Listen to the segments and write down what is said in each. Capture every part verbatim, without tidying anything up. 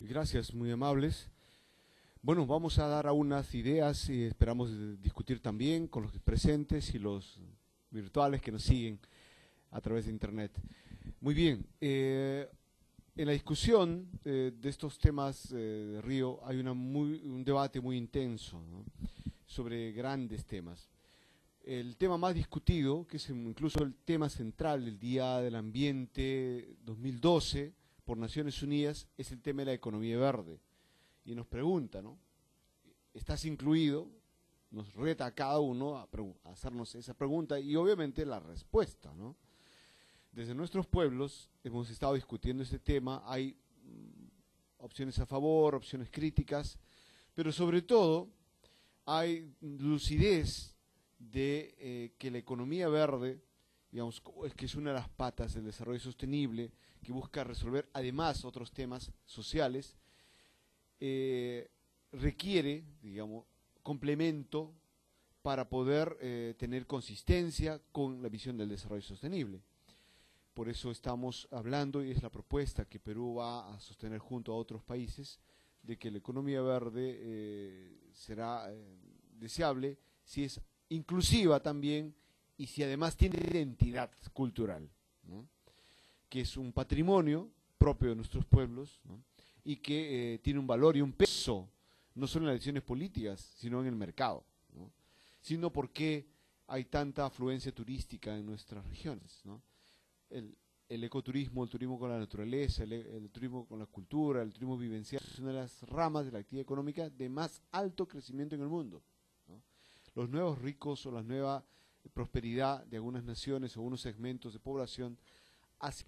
Gracias, muy amables. Bueno, vamos a dar algunas ideas y esperamos eh, discutir también con los presentes y los virtuales que nos siguen a través de Internet. Muy bien, eh, en la discusión eh, de estos temas eh, de Río hay una muy, un debate muy intenso, ¿no?, sobre grandes temas. El tema más discutido, que es incluso el tema central del Día del Ambiente dos mil doce por Naciones Unidas, es el tema de la economía verde. Y nos pregunta, ¿no?, ¿estás incluido? Nos reta a cada uno a, a hacernos esa pregunta y obviamente la respuesta, ¿no? Desde nuestros pueblos hemos estado discutiendo este tema, hay mm, opciones a favor, opciones críticas, pero sobre todo hay lucidez de eh, que la economía verde, digamos, es que es una de las patas del desarrollo sostenible, que busca resolver además otros temas sociales, eh, requiere, digamos, complemento para poder eh, tener consistencia con la visión del desarrollo sostenible. Por eso estamos hablando, y es la propuesta que Perú va a sostener junto a otros países, de que la economía verde eh, será eh, deseable si es inclusiva también y si además tiene identidad cultural, ¿no?, que es un patrimonio propio de nuestros pueblos, ¿no?, y que eh, tiene un valor y un peso, no solo en las decisiones políticas, sino en el mercado, ¿no?, sino porque hay tanta afluencia turística en nuestras regiones, ¿no? El, el ecoturismo, el turismo con la naturaleza, el, el turismo con la cultura, el turismo vivencial, es una de las ramas de la actividad económica de más alto crecimiento en el mundo, ¿no? Los nuevos ricos o la nueva prosperidad de algunas naciones o algunos segmentos de población hacen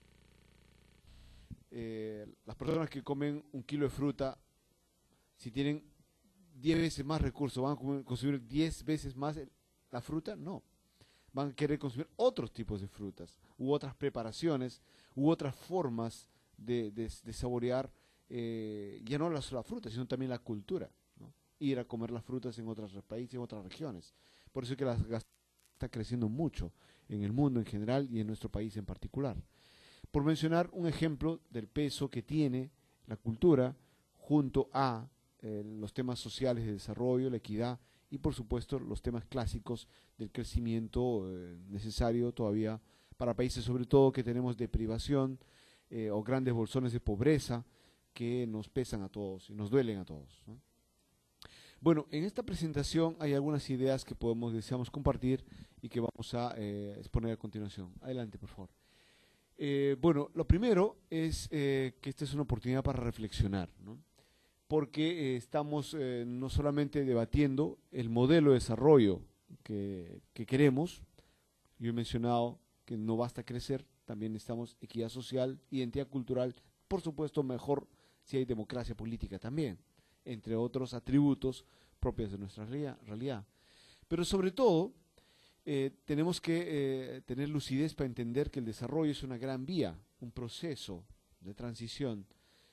eh, las personas que comen un kilo de fruta, si tienen diez veces más recursos, ¿van a consumir diez veces más la fruta? No. Van a querer consumir otros tipos de frutas, u otras preparaciones, u otras formas de, de, de saborear, eh, ya no la sola fruta, sino también la cultura, ¿no? Ir a comer las frutas en otros países, en otras regiones. Por eso es que la gastronomía está creciendo mucho en el mundo en general y en nuestro país en particular. Por mencionar un ejemplo del peso que tiene la cultura junto a eh, los temas sociales de desarrollo, la equidad y por supuesto los temas clásicos del crecimiento eh, necesario todavía para países sobre todo que tenemos deprivación eh, o grandes bolsones de pobreza que nos pesan a todos y nos duelen a todos, ¿no? Bueno, en esta presentación hay algunas ideas que podemos, deseamos compartir y que vamos a eh, exponer a continuación. Adelante, por favor. Eh, bueno, lo primero es eh, que esta es una oportunidad para reflexionar, ¿no?, porque eh, estamos eh, no solamente debatiendo el modelo de desarrollo que, que queremos. Yo he mencionado que no basta crecer, también necesitamos equidad social, identidad cultural, por supuesto mejor si hay democracia política también, entre otros atributos propios de nuestra realidad. Pero sobre todo, eh, tenemos que eh, tener lucidez para entender que el desarrollo es una gran vía, un proceso de transición.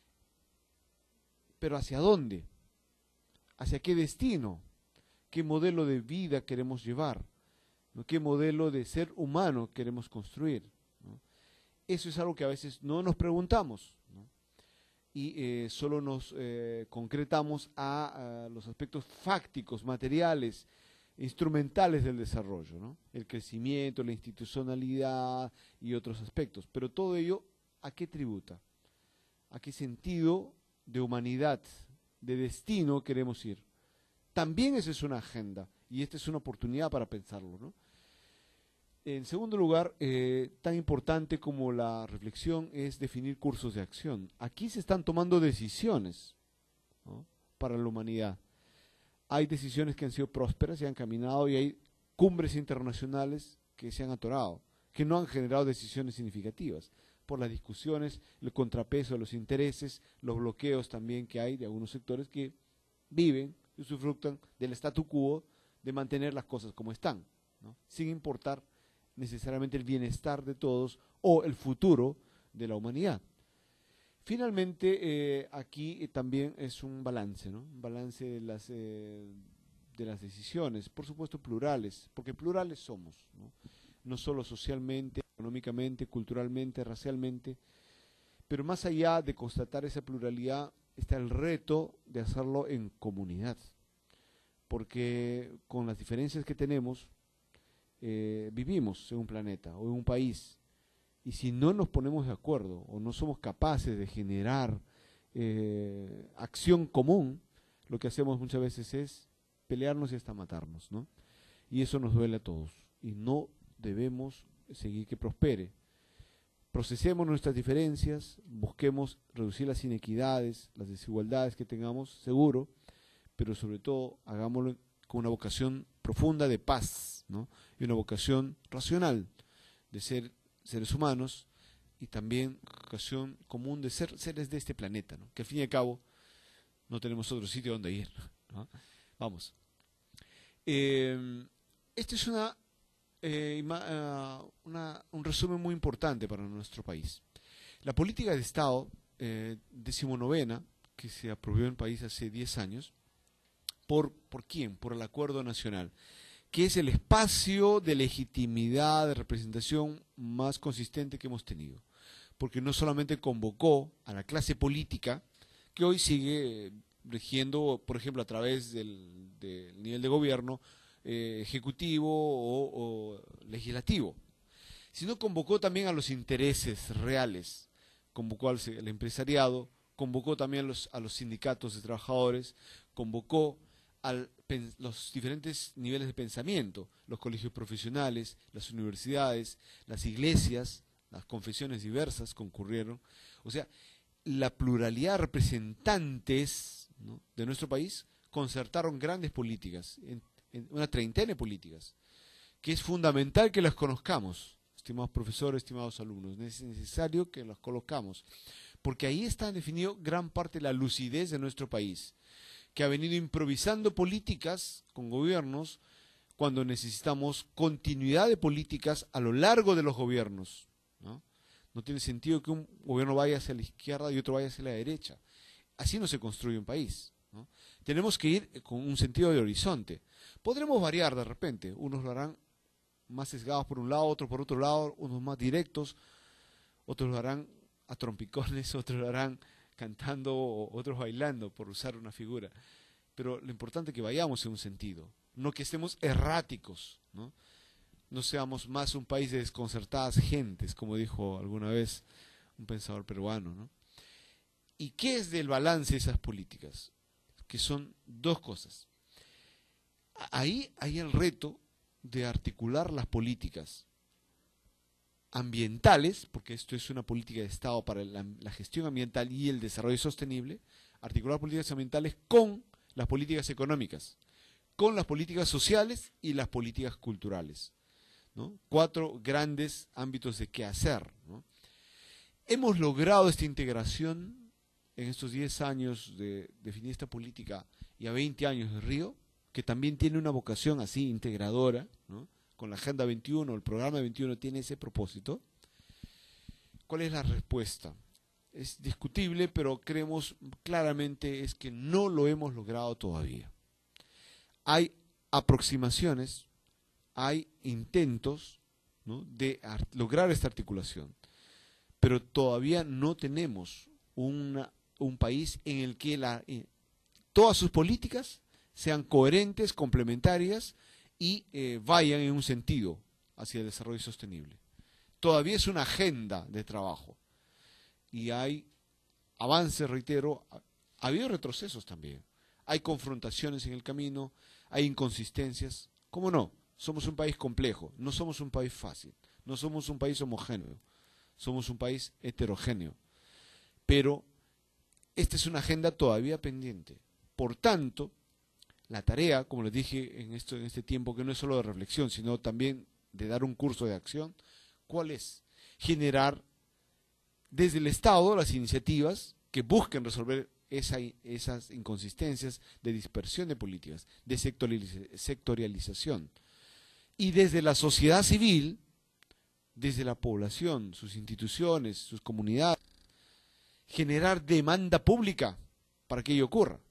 Pero ¿hacia dónde? ¿Hacia qué destino? ¿Qué modelo de vida queremos llevar? ¿No? ¿Qué modelo de ser humano queremos construir? ¿No? Eso es algo que a veces no nos preguntamos, ¿no?, y eh, solo nos eh, concretamos a, a los aspectos fácticos, materiales, instrumentales del desarrollo, ¿no?, el crecimiento, la institucionalidad y otros aspectos. Pero todo ello, ¿a qué tributa? ¿A qué sentido de humanidad, de destino queremos ir? También esa es una agenda y esta es una oportunidad para pensarlo, ¿no? En segundo lugar, eh, tan importante como la reflexión es definir cursos de acción. Aquí se están tomando decisiones, ¿no?, para la humanidad. Hay decisiones que han sido prósperas y han caminado, y hay cumbres internacionales que se han atorado, que no han generado decisiones significativas, por las discusiones, el contrapeso de los intereses, los bloqueos también que hay de algunos sectores que viven y sufructan del statu quo de mantener las cosas como están, ¿no?, sin importar necesariamente el bienestar de todos o el futuro de la humanidad. Finalmente, eh, aquí eh, también es un balance, ¿no?, un balance de las, eh, de las decisiones, por supuesto plurales, porque plurales somos, ¿no?, no solo socialmente, económicamente, culturalmente, racialmente, Pero más allá de constatar esa pluralidad, está el reto de hacerlo en comunidad. Porque con las diferencias que tenemos, eh, vivimos en un planeta o en un país. Y si no nos ponemos de acuerdo o no somos capaces de generar eh, acción común, lo que hacemos muchas veces es pelearnos y hasta matarnos, ¿no? Y eso nos duele a todos. Y no debemos seguir que prospere. Procesemos nuestras diferencias, busquemos reducir las inequidades, las desigualdades que tengamos, seguro, pero sobre todo hagámoslo con una vocación profunda de paz, ¿no? Y una vocación racional de ser seres humanos y también vocación común de ser seres de este planeta, ¿no? Que al fin y al cabo no tenemos otro sitio donde ir, ¿no? Vamos. Eh, esta es una Eh, uh, una, un resumen muy importante para nuestro país. La política de Estado eh, decimonovena, que se aprobó en el país hace diez años, ¿por, ¿por quién? Por el Acuerdo Nacional, que es el espacio de legitimidad, de representación más consistente que hemos tenido. Porque no solamente convocó a la clase política, que hoy sigue rigiendo, por ejemplo, a través del, del nivel de gobierno, Eh, ejecutivo o, o legislativo, sino convocó también a los intereses reales, convocó al, al empresariado, convocó también a los, a los sindicatos de trabajadores, convocó a los diferentes niveles de pensamiento, los colegios profesionales, las universidades, las iglesias, las confesiones diversas concurrieron. O sea, la pluralidad de representantes, ¿no?, de nuestro país concertaron grandes políticas, en, en una treintena de políticas, que es fundamental que las conozcamos, estimados profesores, estimados alumnos. Es necesario que las conozcamos, porque ahí está definido gran parte de la lucidez de nuestro país, que ha venido improvisando políticas con gobiernos cuando necesitamos continuidad de políticas a lo largo de los gobiernos, ¿no? No tiene sentido que un gobierno vaya hacia la izquierda y otro vaya hacia la derecha. Así no se construye un país, ¿no? Tenemos que ir con un sentido de horizonte. Podremos variar de repente, unos lo harán más sesgados por un lado, otros por otro lado, unos más directos, otros lo harán a trompicones, otros lo harán cantando, otros bailando, por usar una figura. Pero lo importante es que vayamos en un sentido, no que estemos erráticos, ¿no? No seamos más un país de desconcertadas gentes, como dijo alguna vez un pensador peruano, ¿no? ¿Y qué es del balance de esas políticas? Que son dos cosas. Ahí hay el reto de articular las políticas ambientales, porque esto es una política de Estado para la, la gestión ambiental y el desarrollo sostenible, articular políticas ambientales con las políticas económicas, con las políticas sociales y las políticas culturales, ¿no? Cuatro grandes ámbitos de qué hacer, ¿no? Hemos logrado esta integración en estos diez años de definir esta política y a veinte años de Río, que también tiene una vocación así integradora, ¿no? Con la Agenda veintiuno, el programa veintiuno tiene ese propósito. ¿Cuál es la respuesta? Es discutible, pero creemos claramente es que no lo hemos logrado todavía. Hay aproximaciones, hay intentos, ¿no?, de lograr esta articulación, pero todavía no tenemos una, un país en el que la, eh, todas sus políticas sean coherentes, complementarias y eh, vayan en un sentido hacia el desarrollo sostenible. Todavía es una agenda de trabajo y hay avances, reitero, ha, ha habido retrocesos también, hay confrontaciones en el camino, hay inconsistencias. ¿Cómo no? Somos un país complejo, no somos un país fácil, no somos un país homogéneo, somos un país heterogéneo, pero esta es una agenda todavía pendiente. Por tanto, la tarea, como les dije en, esto, en este tiempo, que no es solo de reflexión, sino también de dar un curso de acción, ¿cuál es? Generar desde el Estado las iniciativas que busquen resolver esa, esas inconsistencias de dispersión de políticas, de sectorialización. Y desde la sociedad civil, desde la población, sus instituciones, sus comunidades, generar demanda pública para que ello ocurra.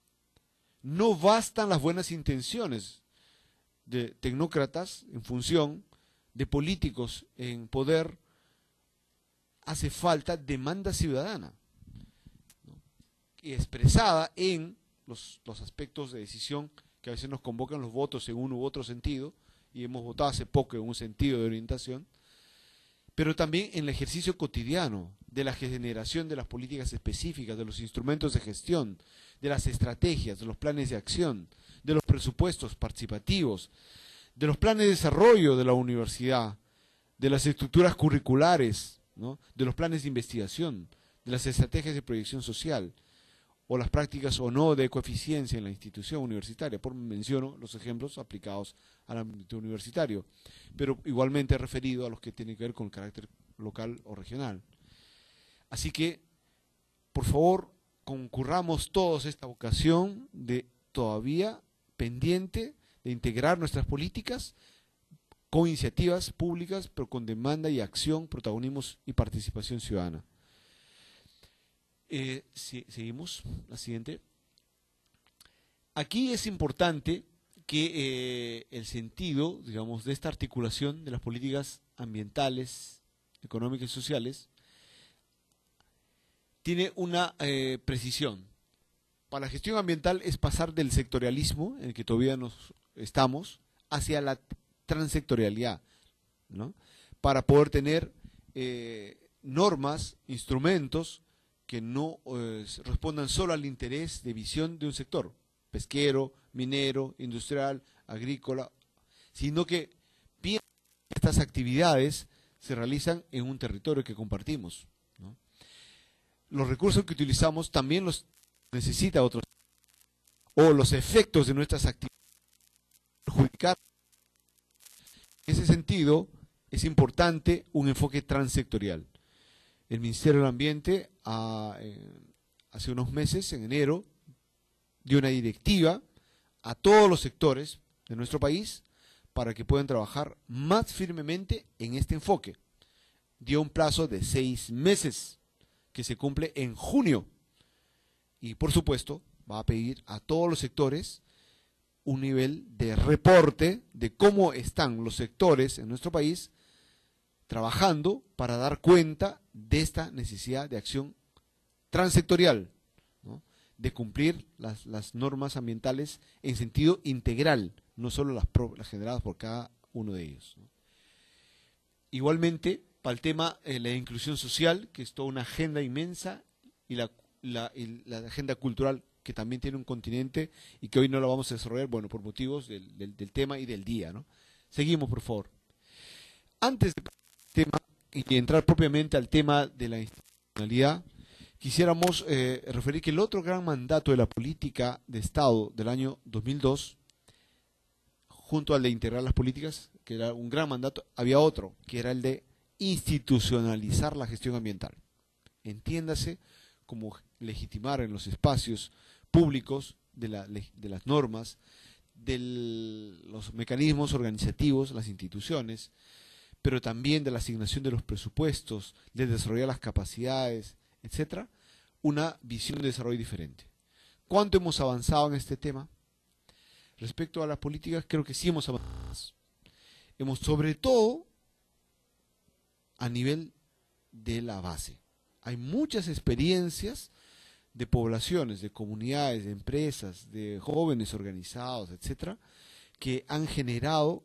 No bastan las buenas intenciones de tecnócratas en función de políticos en poder hace falta demanda ciudadana, ¿no? Expresada en los, los aspectos de decisión que a veces nos convocan los votos en uno u otro sentido, y hemos votado hace poco en un sentido de orientación, pero también en el ejercicio cotidiano de la generación de las políticas específicas, de los instrumentos de gestión, de las estrategias, de los planes de acción, de los presupuestos participativos, de los planes de desarrollo de la universidad, de las estructuras curriculares, ¿no? De los planes de investigación, de las estrategias de proyección social, o las prácticas o no de coeficiencia en la institución universitaria. Por menciono los ejemplos aplicados al ámbito universitario, pero igualmente referido a los que tienen que ver con el carácter local o regional. Así que, por favor, concurramos todos esta ocasión de todavía pendiente de integrar nuestras políticas con iniciativas públicas, pero con demanda y acción, protagonismo y participación ciudadana. Eh, si, seguimos, la siguiente. Aquí es importante que eh, el sentido, digamos, de esta articulación de las políticas ambientales, económicas y sociales tiene una eh, precisión. Para la gestión ambiental es pasar del sectorialismo, en el que todavía nos estamos, hacia la transectorialidad, ¿no? Para poder tener eh, normas, instrumentos que no eh, respondan solo al interés de visión de un sector, pesquero, minero, industrial, agrícola, sino que bien estas actividades se realizan en un territorio que compartimos, ¿no? Los recursos que utilizamos también los necesita otros, o los efectos de nuestras actividades perjudicar. En ese sentido, es importante un enfoque transsectorial. El Ministerio del Ambiente a, eh, hace unos meses, en enero, dio una directiva a todos los sectores de nuestro país para que puedan trabajar más firmemente en este enfoque. Dio un plazo de seis meses que se cumple en junio. Y por supuesto va a pedir a todos los sectores un nivel de reporte de cómo están los sectores en nuestro país trabajando para dar cuenta de esta necesidad de acción transsectorial, ¿no? De cumplir las, las normas ambientales en sentido integral, no solo las, pro, las generadas por cada uno de ellos, ¿no? Igualmente, para el tema de eh, la inclusión social, que es toda una agenda inmensa, y la, la, y la agenda cultural, que también tiene un continente y que hoy no la vamos a desarrollar, bueno, por motivos del, del, del tema y del día, ¿no? Seguimos, por favor. Antes de tema y entrar propiamente al tema de la institucionalidad, quisiéramos eh, referir que el otro gran mandato de la política de Estado del año dos mil dos, junto al de integrar las políticas, que era un gran mandato, había otro, que era el de institucionalizar la gestión ambiental. Entiéndase como legitimar en los espacios públicos de, la, de las normas, de los mecanismos organizativos, las instituciones, pero también de la asignación de los presupuestos, de desarrollar las capacidades, etcétera, una visión de desarrollo diferente. ¿Cuánto hemos avanzado en este tema? Respecto a las políticas, creo que sí hemos avanzado. Hemos, sobre todo, a nivel de la base. Hay muchas experiencias de poblaciones, de comunidades, de empresas, de jóvenes organizados, etcétera, que han generado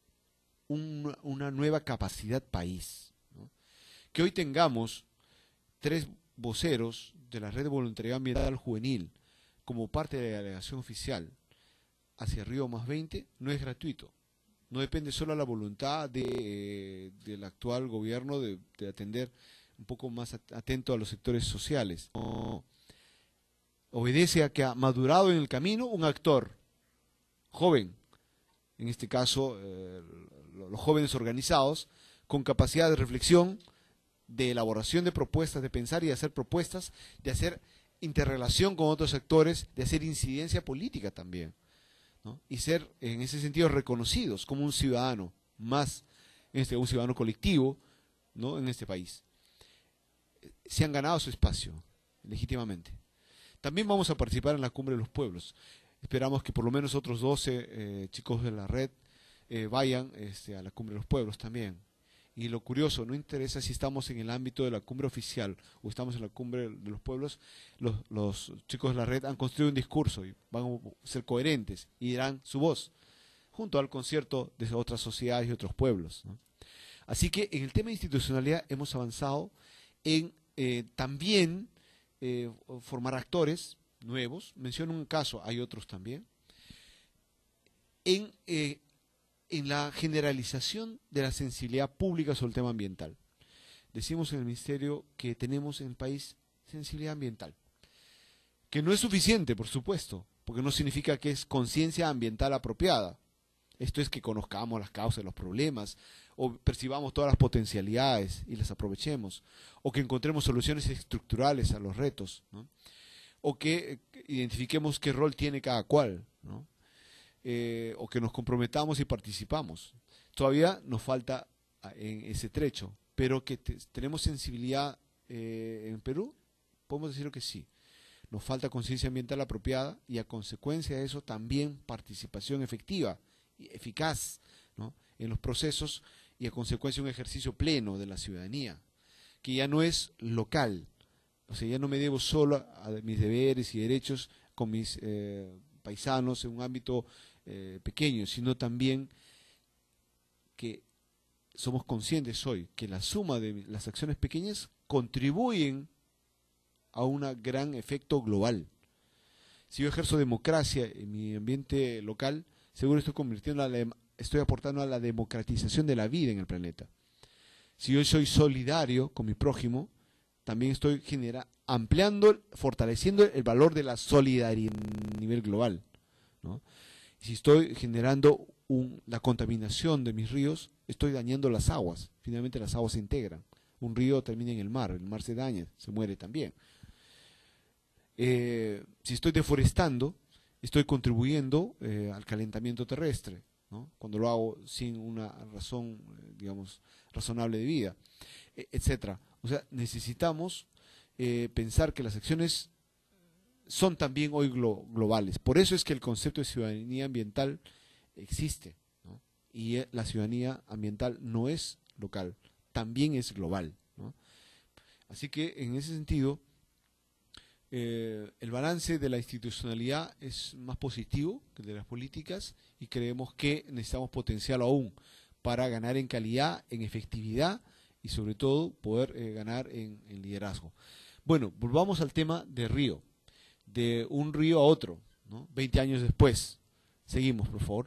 un, una nueva capacidad país, ¿no? Que hoy tengamos tres voceros de la Red de Voluntariado Ambiental Juvenil como parte de la delegación oficial hacia Río más veinte no es gratuito. No depende solo de la voluntad de, del actual gobierno de, de atender un poco más atento a los sectores sociales. No. Obedece a que ha madurado en el camino un actor joven, en este caso eh, los jóvenes organizados, con capacidad de reflexión, de elaboración de propuestas, de pensar y de hacer propuestas, de hacer interrelación con otros sectores, de hacer incidencia política también, ¿no? Y ser en ese sentido reconocidos como un ciudadano más, este, un ciudadano colectivo, ¿no? En este país. Se han ganado su espacio legítimamente. También vamos a participar en la Cumbre de los Pueblos. Esperamos que por lo menos otros doce eh, chicos de la red eh, vayan este, a la Cumbre de los Pueblos también. Y lo curioso, no interesa si estamos en el ámbito de la cumbre oficial o estamos en la cumbre de los pueblos, los, los chicos de la red han construido un discurso y van a ser coherentes y dirán su voz, junto al concierto de otras sociedades y otros pueblos, ¿no? Así que en el tema de institucionalidad hemos avanzado en eh, también eh, formar actores nuevos, menciono un caso, hay otros también, en... Eh, en la generalización de la sensibilidad pública sobre el tema ambiental. Decimos en el Ministerio que tenemos en el país sensibilidad ambiental, que no es suficiente, por supuesto, porque no significa que es conciencia ambiental apropiada. Esto es que conozcamos las causas de los problemas, o percibamos todas las potencialidades y las aprovechemos, o que encontremos soluciones estructurales a los retos, ¿no? O que eh, identifiquemos qué rol tiene cada cual, ¿no? Eh, o que nos comprometamos y participamos. Todavía nos falta en ese trecho, pero que te, tenemos sensibilidad eh, en Perú, podemos decir que sí. Nos falta conciencia ambiental apropiada y a consecuencia de eso también participación efectiva y eficaz, ¿no?, en los procesos y a consecuencia un ejercicio pleno de la ciudadanía, que ya no es local. O sea, ya no me debo solo a, a mis deberes y derechos con mis eh, paisanos en un ámbito Eh, pequeños, sino también que somos conscientes hoy que la suma de las acciones pequeñas contribuyen a un gran efecto global. Si yo ejerzo democracia en mi ambiente local, seguro estoy convirtiendo a la, estoy aportando a la democratización de la vida en el planeta. Si yo soy solidario con mi prójimo, también estoy genera, ampliando, fortaleciendo el valor de la solidaridad a nivel global, ¿no? Si estoy generando un, la contaminación de mis ríos, estoy dañando las aguas. Finalmente las aguas se integran. Un río termina en el mar, el mar se daña, se muere también. Eh, si estoy deforestando, estoy contribuyendo eh, al calentamiento terrestre, ¿no?, cuando lo hago sin una razón, eh, digamos, razonable de vida, e etcétera. O sea, necesitamos eh, pensar que las acciones son también hoy glo globales. Por eso es que el concepto de ciudadanía ambiental existe, ¿no? Y eh, la ciudadanía ambiental no es local, también es global, ¿no? Así que en ese sentido, eh, el balance de la institucionalidad es más positivo que el de las políticas y creemos que necesitamos potenciarlo aún para ganar en calidad, en efectividad y sobre todo poder eh, ganar en, en liderazgo. Bueno, volvamos al tema de Río. De un río a otro, ¿no?, veinte años después. Seguimos, por favor.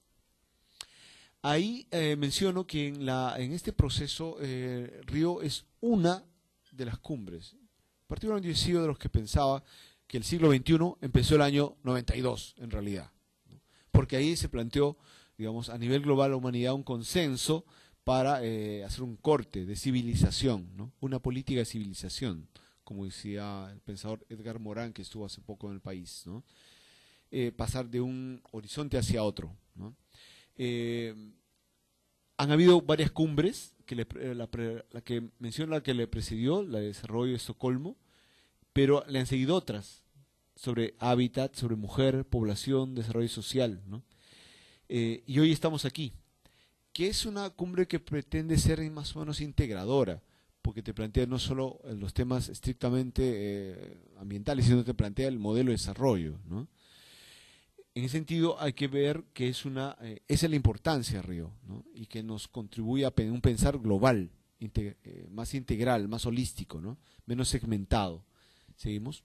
Ahí eh, menciono que en, la, en este proceso eh, Río es una de las cumbres. Particularmente yo he sido de los que pensaba que el siglo veintiuno empezó el año noventa y dos, en realidad, ¿no?, porque ahí se planteó, digamos, a nivel global la humanidad un consenso para eh, hacer un corte de civilización, ¿no?, una política de civilización, como decía el pensador Edgar Morán, que estuvo hace poco en el país, ¿no? Eh, pasar de un horizonte hacia otro, ¿no? Eh, han habido varias cumbres, que le, la, la que menciona la que le precedió, la de desarrollo de Estocolmo, pero le han seguido otras, sobre hábitat, sobre mujer, población, desarrollo social, ¿no? Eh, y hoy estamos aquí, que es una cumbre que pretende ser más o menos integradora, porque te plantea no solo los temas estrictamente eh, ambientales, sino te plantea el modelo de desarrollo, ¿no? En ese sentido hay que ver que es una, eh, esa es la importancia de Río, ¿no?, y que nos contribuye a un pensar global, integ eh, más integral, más holístico, ¿no?, menos segmentado. ¿Seguimos?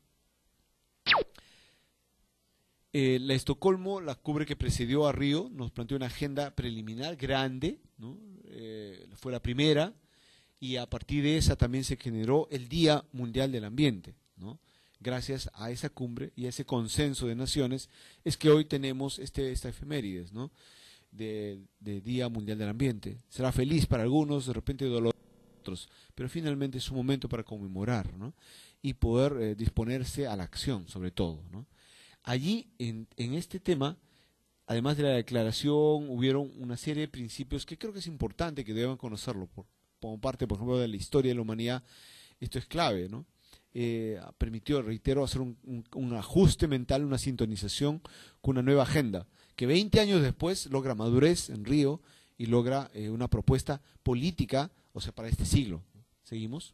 Eh, la Estocolmo, la cumbre que precedió a Río, nos planteó una agenda preliminar grande, ¿no? Eh, fue la primera, y a partir de esa también se generó el Día Mundial del Ambiente, ¿no? Gracias a esa cumbre y a ese consenso de naciones es que hoy tenemos este, esta efemérides, ¿no?, de, de Día Mundial del Ambiente. Será feliz para algunos, de repente doloroso para otros, pero finalmente es un momento para conmemorar, ¿no?, y poder eh, disponerse a la acción, sobre todo, ¿no? Allí, en, en este tema, además de la declaración, hubieron una serie de principios que creo que es importante que deban conocerlo, por, como parte, por ejemplo, de la historia de la humanidad. Esto es clave, ¿no? Eh, permitió, reitero, hacer un, un, un ajuste mental, una sintonización con una nueva agenda, que veinte años después logra madurez en Río y logra eh, una propuesta política, o sea, para este siglo. ¿Seguimos?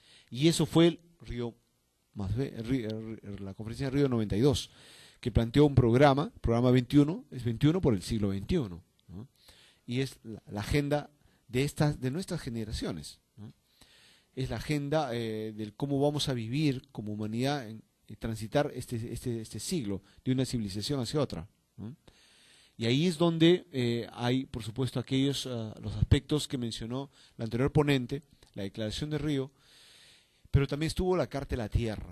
Y eso fue el Río, más ve- el Río- el- la conferencia de Río noventa y dos, que planteó un programa, programa veintiuno, es veintiuno por el siglo veintiuno, ¿no? Y es la, la agenda de estas, de nuestras generaciones, ¿no? Es la agenda eh, del cómo vamos a vivir como humanidad en, en transitar este, este, este siglo de una civilización hacia otra, ¿no? Y ahí es donde eh, hay, por supuesto, aquellos uh, los aspectos que mencionó la anterior ponente, la Declaración de Río, pero también estuvo la Carta de la Tierra.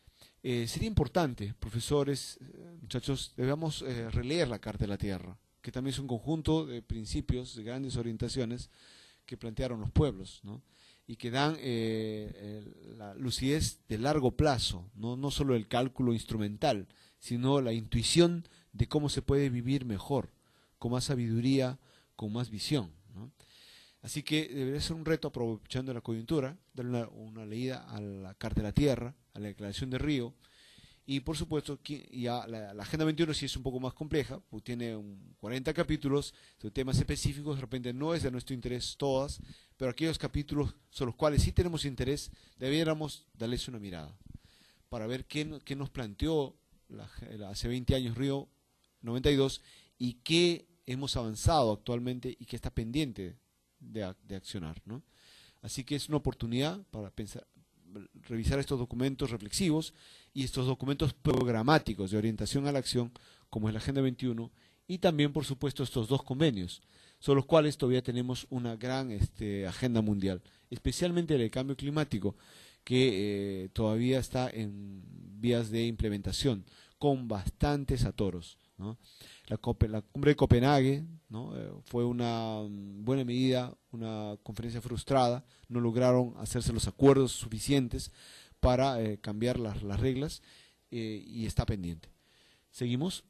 Eh, sería importante, profesores, eh, muchachos, debemos eh, releer la Carta de la Tierra, que también es un conjunto de principios, de grandes orientaciones que plantearon los pueblos, ¿no? Y que dan eh, el, la lucidez de largo plazo, ¿no? No solo el cálculo instrumental, sino la intuición de cómo se puede vivir mejor, con más sabiduría, con más visión, ¿no? Así que debería ser un reto, aprovechando la coyuntura, darle una, una leída a la Carta de la Tierra, a la Declaración de Río, y por supuesto, ya la, la Agenda veintiuno sí es un poco más compleja, pues tiene un cuarenta capítulos de temas específicos, de repente no es de nuestro interés todas, pero aquellos capítulos sobre los cuales sí tenemos interés, debiéramos darles una mirada, para ver qué, qué nos planteó la, la, hace veinte años Río noventa y dos, y qué hemos avanzado actualmente y qué está pendiente de, de accionar, ¿no? Así que es una oportunidad para pensar, revisar estos documentos reflexivos y estos documentos programáticos de orientación a la acción, como es la Agenda veintiuno, y también, por supuesto, estos dos convenios, sobre los cuales todavía tenemos una gran este, agenda mundial, especialmente el cambio climático, que eh, todavía está en vías de implementación, con bastantes atoros, ¿no? La, la cumbre de Copenhague, ¿no? eh, fue una um, buena medida, una conferencia frustrada, no lograron hacerse los acuerdos suficientes para eh, cambiar las, las reglas, eh, y está pendiente. Seguimos.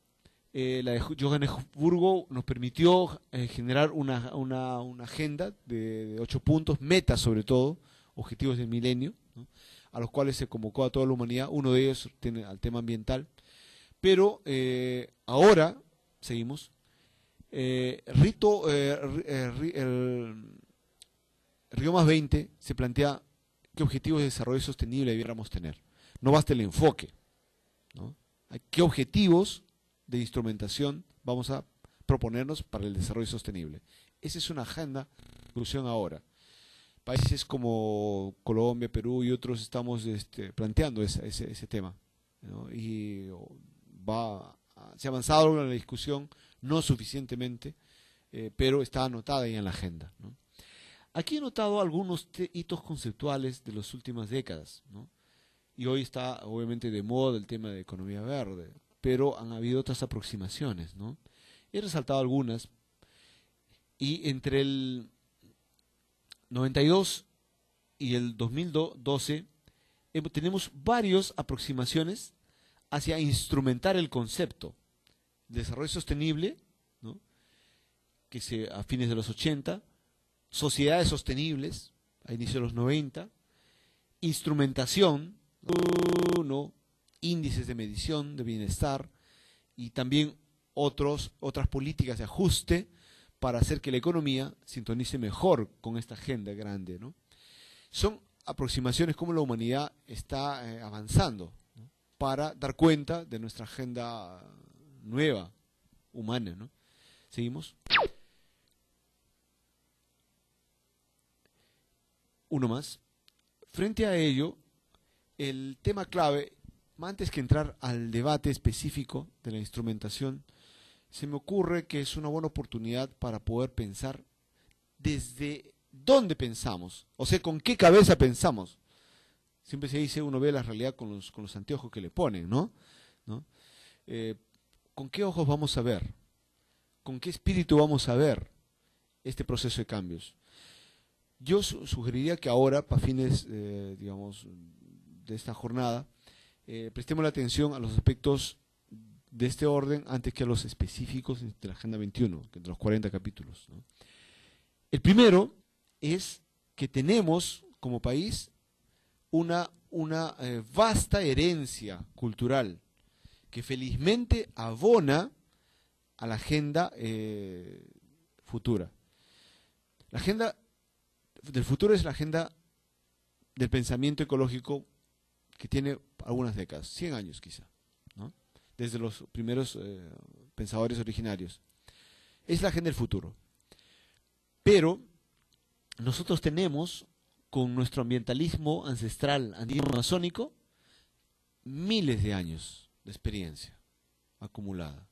Eh, la de Johannesburgo nos permitió eh, generar una, una, una agenda de, de ocho puntos, metas sobre todo, objetivos del milenio, ¿no? A los cuales se convocó a toda la humanidad. Uno de ellos tiene al tema ambiental. Pero eh, ahora, seguimos, eh, Rito, eh, eh, el Río más veinte se plantea qué objetivos de desarrollo sostenible debiéramos tener. No basta el enfoque, ¿no? ¿Qué objetivos de instrumentación vamos a proponernos para el desarrollo sostenible? Esa es una agenda de discusión ahora. Países como Colombia, Perú y otros estamos este, planteando ese, ese, ese tema, ¿no? Y va, se ha avanzado en la discusión, no suficientemente, eh, pero está anotada ahí en la agenda, ¿no? Aquí he notado algunos hitos conceptuales de las últimas décadas, ¿no? Y hoy está obviamente de moda el tema de economía verde, pero han habido otras aproximaciones, ¿no? He resaltado algunas, y entre el noventa y dos y el dos mil doce eh, tenemos varias aproximaciones hacia instrumentar el concepto de desarrollo sostenible, ¿no? Que se a fines de los ochenta, sociedades sostenibles a inicios de los noventa, instrumentación, ¿no? Índices de medición de bienestar y también otros, otras políticas de ajuste para hacer que la economía sintonice mejor con esta agenda grande, ¿no? Son aproximaciones como la humanidad está eh, avanzando, ¿no? Para dar cuenta de nuestra agenda nueva, humana, ¿no? ¿Seguimos? Uno más. Frente a ello, el tema clave, antes que entrar al debate específico de la instrumentación, se me ocurre que es una buena oportunidad para poder pensar desde dónde pensamos, o sea, con qué cabeza pensamos. Siempre se dice, uno ve la realidad con los, con los anteojos que le ponen, ¿no? ¿No? Eh, ¿Con qué ojos vamos a ver? ¿Con qué espíritu vamos a ver este proceso de cambios? Yo su sugeriría que ahora, para fines, eh, digamos, de esta jornada, eh, prestemos la atención a los aspectos de este orden antes que a los específicos de la Agenda veintiuno, de los cuarenta capítulos, ¿no? El primero es que tenemos como país una, una eh, vasta herencia cultural que felizmente abona a la agenda eh, futura. La agenda del futuro es la agenda del pensamiento ecológico que tiene algunas décadas, cien años quizá, ¿no? Desde los primeros eh, pensadores originarios. Es la agenda del futuro. Pero nosotros tenemos, con nuestro ambientalismo ancestral andino-amazónico, miles de años de experiencia acumulada.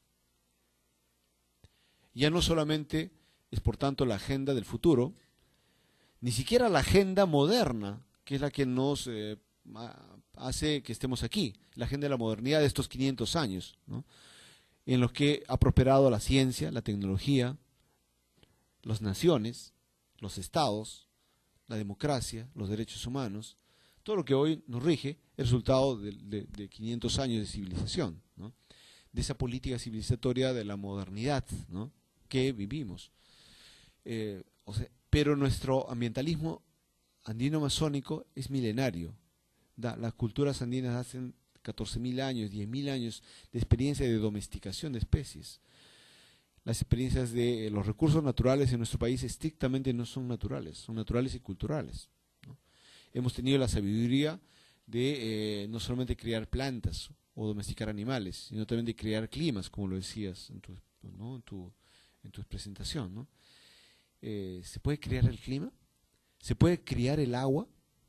Ya no solamente es, por tanto, la agenda del futuro, ni siquiera la agenda moderna, que es la que nos eh, hace que estemos aquí, la agenda de la modernidad de estos quinientos años, ¿no? En los que ha prosperado la ciencia, la tecnología, las naciones, los estados, la democracia, los derechos humanos. Todo lo que hoy nos rige es resultado de, de, de quinientos años de civilización, ¿no? De esa política civilizatoria de la modernidad, ¿no? Que vivimos. Eh, o sea, pero nuestro ambientalismo andino-amazónico es milenario. Da, las culturas andinas hacen catorce mil años, diez mil años de experiencia de domesticación de especies. Las experiencias de eh, los recursos naturales en nuestro país estrictamente no son naturales, son naturales y culturales, ¿no? Hemos tenido la sabiduría de eh, no solamente criar plantas o domesticar animales, sino también de crear climas, como lo decías en tu, ¿no? en tu, en tu presentación, ¿no? Eh, ¿Se puede crear el clima? ¿Se puede criar el agua?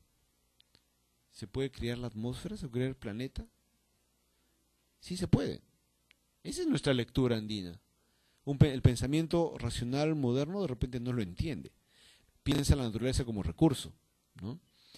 ¿Se puede crear la atmósfera? ¿Se puede crear el planeta? Sí se puede. Esa es nuestra lectura andina. Un pe el pensamiento racional moderno de repente no lo entiende. Piensa en la naturaleza como recurso, ¿no?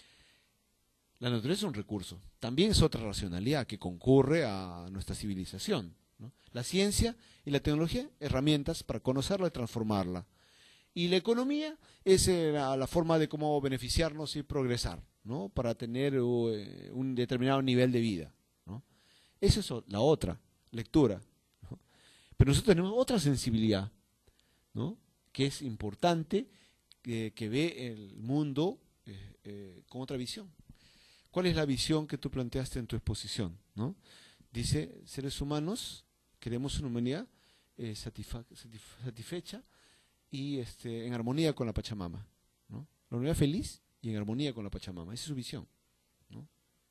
La naturaleza es un recurso. También es otra racionalidad que concurre a nuestra civilización, ¿no? La ciencia y la tecnología, herramientas para conocerla y transformarla. Y la economía es eh, la, la forma de cómo beneficiarnos y progresar, ¿no? Para tener uh, un determinado nivel de vida, ¿no? Esa es la otra lectura, ¿no? Pero nosotros tenemos otra sensibilidad, ¿no? Que es importante, eh, que ve el mundo eh, eh, con otra visión. ¿Cuál es la visión que tú planteaste en tu exposición, ¿no? Dice, seres humanos, queremos una humanidad eh, satisfa satisf satisfecha y este, en armonía con la Pachamama, ¿no? La humanidad feliz y en armonía con la Pachamama. Esa es su visión, ¿no?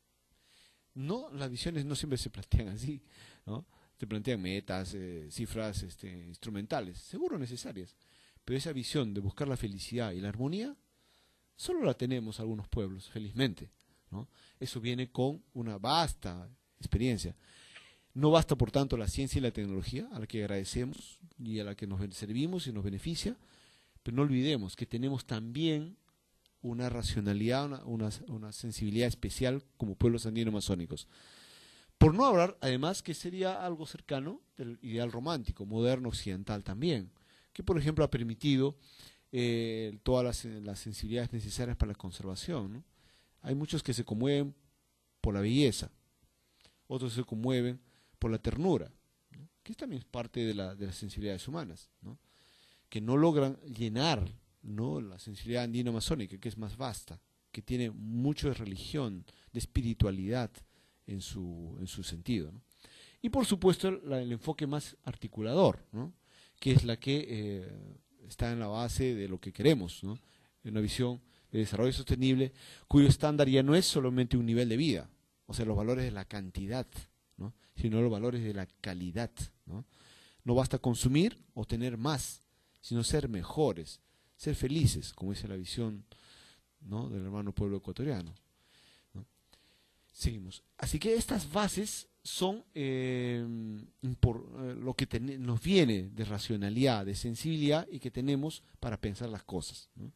No, las visiones no siempre se plantean así, ¿no? Se plantean metas, eh, cifras este, instrumentales, seguro necesarias, pero esa visión de buscar la felicidad y la armonía solo la tenemos algunos pueblos, felizmente, ¿no? Eso viene con una vasta experiencia. No basta, por tanto, la ciencia y la tecnología, a la que agradecemos y a la que nos servimos y nos beneficia, pero no olvidemos que tenemos también una racionalidad, una, una, una sensibilidad especial como pueblos andino-amazónicos. Por no hablar, además, que sería algo cercano del ideal romántico, moderno, occidental también, que, por ejemplo, ha permitido eh, todas las, las sensibilidades necesarias para la conservación, ¿no? Hay muchos que se conmueven por la belleza, otros se conmueven por la ternura, ¿no? Que también es parte de, la, de las sensibilidades humanas, ¿no? Que no logran llenar, ¿no? La sensibilidad andino-amazónica, que es más vasta, que tiene mucho de religión, de espiritualidad en su, en su sentido, ¿no? Y por supuesto la, el enfoque más articulador, ¿no? Que es la que eh, está en la base de lo que queremos, ¿no? Una visión de desarrollo sostenible cuyo estándar ya no es solamente un nivel de vida, o sea, los valores de la cantidad, ¿no? Sino los valores de la calidad, ¿no? No basta consumir o tener más, sino ser mejores, ser felices, como dice la visión, ¿no? Del hermano pueblo ecuatoriano, ¿no? Seguimos. Así que estas bases son eh, por, eh, lo que ten, nos viene de racionalidad, de sensibilidad y que tenemos para pensar las cosas, ¿no?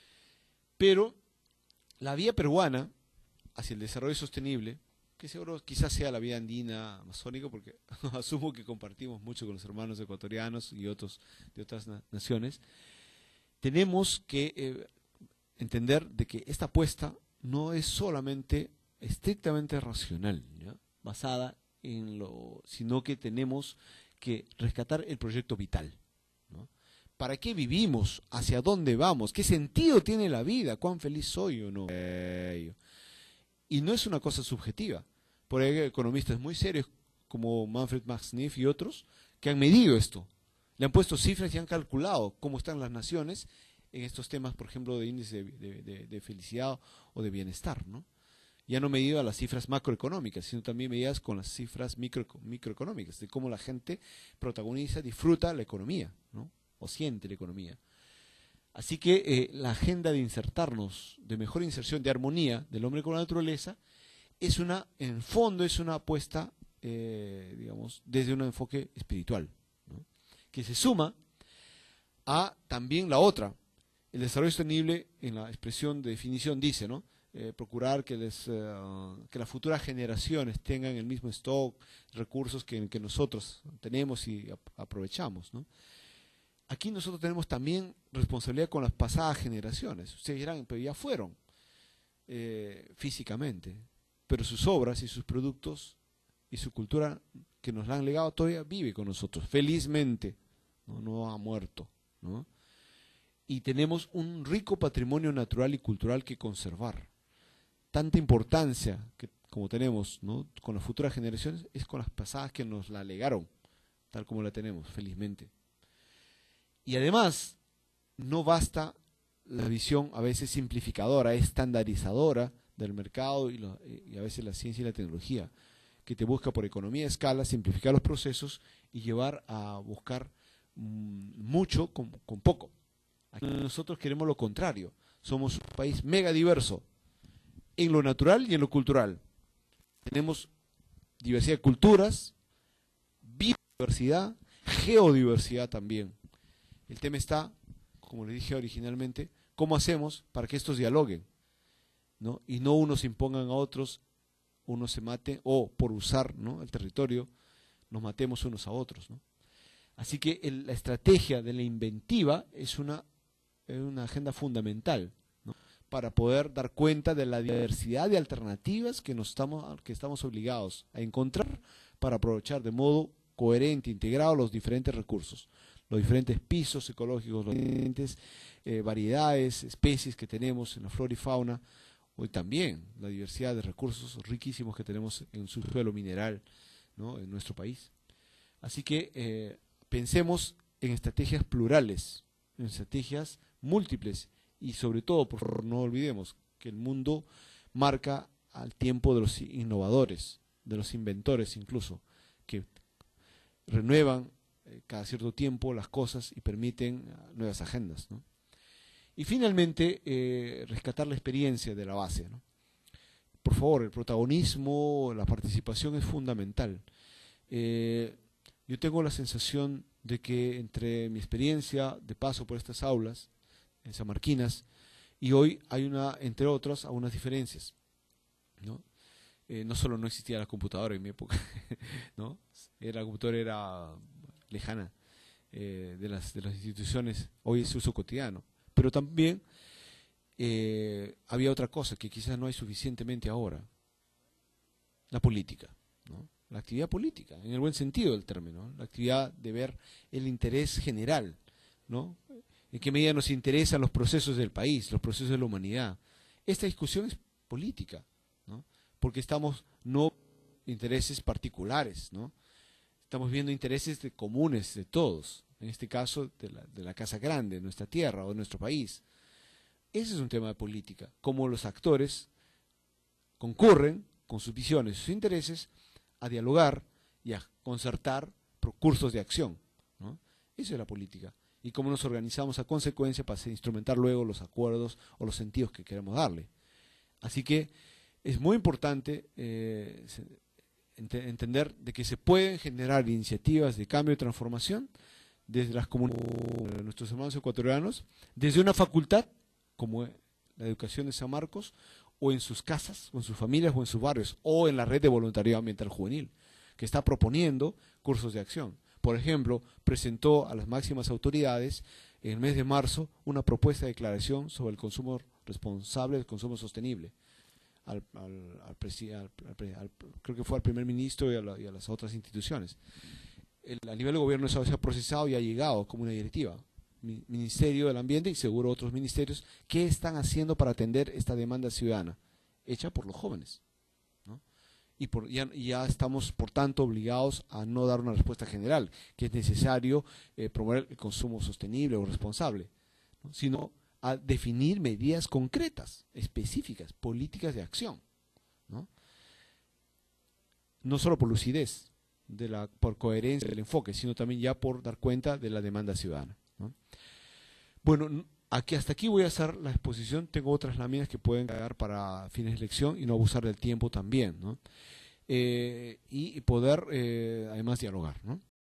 Pero la vía peruana hacia el desarrollo sostenible, que seguro quizás sea la vía andina amazónica, porque asumo que compartimos mucho con los hermanos ecuatorianos y otros de otras na naciones, tenemos que eh, entender de que esta apuesta no es solamente estrictamente racional, ¿ya? Basada en lo, sino que tenemos que rescatar el proyecto vital, ¿no? ¿Para qué vivimos? ¿Hacia dónde vamos? ¿Qué sentido tiene la vida? ¿Cuán feliz soy o no? Eh, y no es una cosa subjetiva. Por ahí hay economistas muy serios como Manfred Max Neff y otros que han medido esto, Le han puesto cifras y han calculado cómo están las naciones en estos temas, por ejemplo, de índice de, de, de, de felicidad o de bienestar, ¿no? Ya no medido a las cifras macroeconómicas, sino también medidas con las cifras micro, microeconómicas, de cómo la gente protagoniza, disfruta la economía, ¿no? O siente la economía. Así que eh, la agenda de insertarnos, de mejor inserción, de armonía del hombre con la naturaleza, es una, en el fondo, es una apuesta, eh, digamos, desde un enfoque espiritual, ¿no? Que se suma a también la otra. El desarrollo sostenible, en la expresión de definición, dice, ¿no? Eh, procurar que, les, uh, que las futuras generaciones tengan el mismo stock, recursos que, que nosotros tenemos y ap aprovechamos, ¿no? Aquí nosotros tenemos también responsabilidad con las pasadas generaciones. Ustedes dirán, pero ya fueron eh, físicamente, pero sus obras y sus productos y su cultura que nos la han legado todavía vive con nosotros, felizmente, no, no ha muerto, ¿no? Y tenemos un rico patrimonio natural y cultural que conservar. Tanta importancia que como tenemos, ¿no?, con las futuras generaciones es con las pasadas que nos la legaron, tal como la tenemos, felizmente. Y además, no basta la visión a veces simplificadora, estandarizadora del mercado y, lo, y a veces la ciencia y la tecnología, que te busca por economía de escala, simplificar los procesos y llevar a buscar mmm, mucho con, con poco. Aquí nosotros queremos lo contrario, somos un país mega diverso, en lo natural y en lo cultural. Tenemos diversidad de culturas, biodiversidad, geodiversidad también. El tema está, como le dije originalmente, ¿cómo hacemos para que estos dialoguen, ¿no? Y no unos impongan a otros, unos se maten, o por usar, ¿no?, el territorio, nos matemos unos a otros, ¿no? Así que el, la estrategia de la inventiva es una, es una agenda fundamental, ¿no?, para poder dar cuenta de la diversidad de alternativas que, nos estamos, que estamos obligados a encontrar para aprovechar de modo coherente, integrado los diferentes recursos, los diferentes pisos ecológicos, las diferentes eh, variedades, especies que tenemos en la flora y fauna, hoy también la diversidad de recursos riquísimos que tenemos en su suelo mineral, ¿no?, en nuestro país. Así que eh, pensemos en estrategias plurales, en estrategias múltiples y sobre todo, por favor, no olvidemos que el mundo marca al tiempo de los innovadores, de los inventores incluso, que renuevan eh, cada cierto tiempo las cosas y permiten uh, nuevas agendas, ¿no? Y finalmente, eh, rescatar la experiencia de la base, ¿no? Por favor, el protagonismo, la participación es fundamental. Eh, yo tengo la sensación de que entre mi experiencia de paso por estas aulas en sanmarquinas y hoy hay una, entre otras, algunas diferencias, ¿no? Eh, no solo no existía la computadora en mi época, ¿no? La computadora era lejana eh, de, las, de las instituciones, hoy es uso cotidiano, pero también eh, había otra cosa que quizás no hay suficientemente ahora, la política, ¿no? La actividad política, en el buen sentido del término, la actividad de ver el interés general, ¿no? En qué medida nos interesan los procesos del país, los procesos de la humanidad. Esta discusión es política, ¿no? Porque estamos no intereses particulares, ¿no? Estamos viendo intereses de comunes de todos, en este caso de la, de la Casa Grande, de nuestra tierra o de nuestro país. Ese es un tema de política, cómo los actores concurren con sus visiones, sus intereses, a dialogar y a concertar cursos de acción, ¿no? Eso es la política. Y cómo nos organizamos a consecuencia para instrumentar luego los acuerdos o los sentidos que queremos darle. Así que es muy importante eh, ent entender de que se pueden generar iniciativas de cambio y transformación desde las comunidades de nuestros hermanos ecuatorianos, desde una facultad como la educación de San Marcos, o en sus casas, o en sus familias, o en sus barrios, o en la red de voluntariado ambiental juvenil, que está proponiendo cursos de acción. Por ejemplo, presentó a las máximas autoridades en el mes de marzo una propuesta de declaración sobre el consumo responsable, el consumo sostenible. Al, al, al, al, al, creo que fue al primer ministro y a, la, y a las otras instituciones. El, a nivel de gobierno eso se ha procesado y ha llegado como una directiva. Ministerio del Ambiente y seguro otros ministerios, ¿qué están haciendo para atender esta demanda ciudadana? Hecha por los jóvenes, ¿no? y por, ya, ya estamos, por tanto, obligados a no dar una respuesta general, que es necesario eh, promover el consumo sostenible o responsable, ¿no? Sino a definir medidas concretas, específicas, políticas de acción, ¿no? No solo por lucidez, de la, por coherencia del enfoque, sino también ya por dar cuenta de la demanda ciudadana, ¿no? Bueno, aquí, hasta aquí voy a hacer la exposición. Tengo otras láminas que pueden quedar para fines de lección y no abusar del tiempo también, ¿no? Eh, y poder, eh, además, dialogar, ¿no?